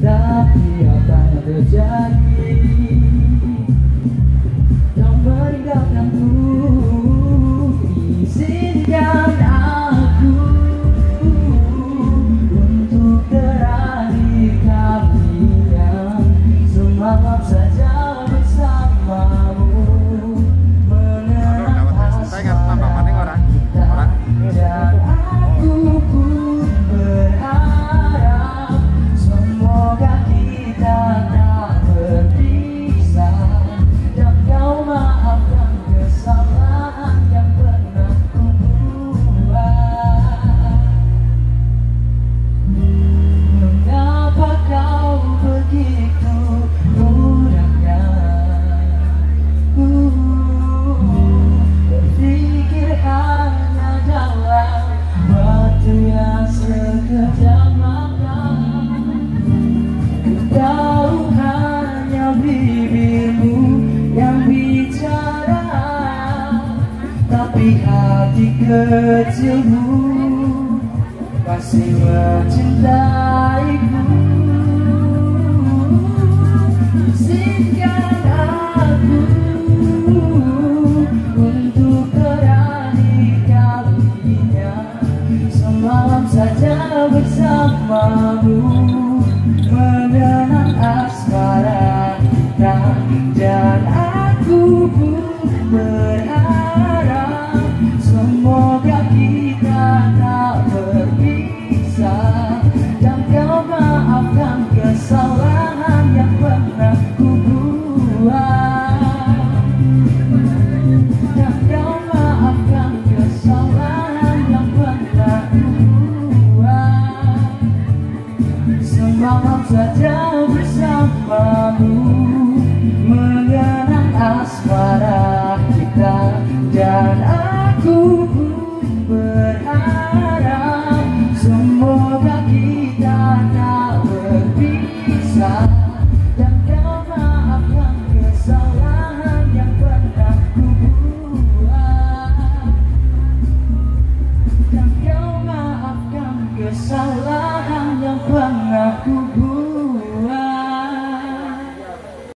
Tapi apa yang terjadi? Kau meninggalkanku, izinkan aku untuk berani kami yang semalam saja bersamamu. Mengenang asmara kita dan aku pun berharap semoga kita tak berpisah dan kau maafkan kesalahan yang pernah ku buat. Mengapa kau begitu mudahnya berpikir hanya dalam waktu yang sekejap mata? Ku tahu hanya bibirmu yang bicara, tapi hati kecilmu masih mencintaiku. Izinkan aku untuk berani kalinya semalam saja bersamamu. Mengenang asmara kita dan aku pun berharap semoga kita tak berpisah dan kau maafkan kesalahan yang pernah ku buat. Dan kau maafkan kesalahan yang pernah ku buat. Semalam saja bersamamu, mengenang asmara kita dan aku pun berharap semoga kita tak berpisah.